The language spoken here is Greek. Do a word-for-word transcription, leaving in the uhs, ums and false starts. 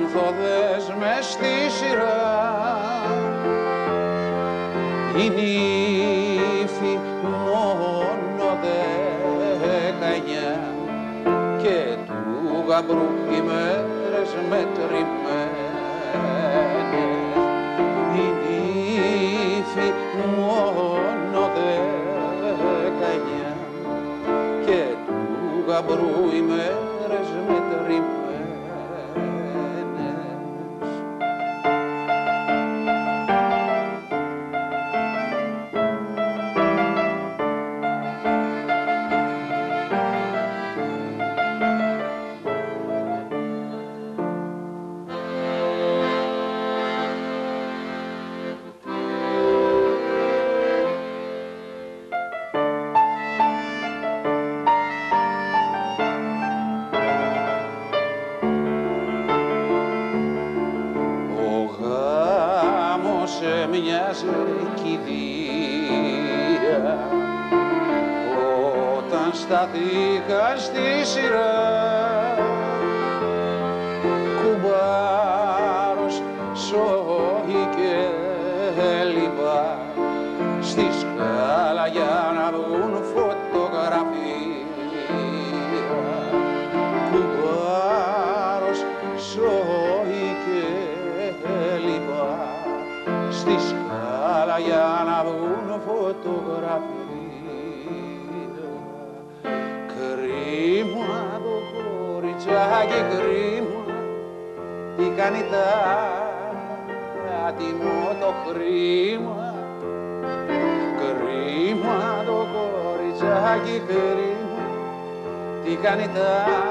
άνθοδες μες στη σειρά. Η νύφη μόνο δεκαεννιά και του γαμπρού οι μέρες μετρημένες. Η νύφη μόνο δεκαεννιά και του γαμπρού οι μέρες μετρημένες. Μοιάζε κηδεία όταν σταθήκα στη σειρά. Κουμπάρος, σόι και λοιπά στη σκάλα για να δουν φωτογραφία. Κουμπάρος, σόι και λοιπά στη σκάλα για να δουν φωτογραφία. Κρίμα το κοριτσάκι, κρίμα, τι κάνει άτιμο το χρήμα. Κρίμα το κοριτσάκι, κρίμα, τι κάνει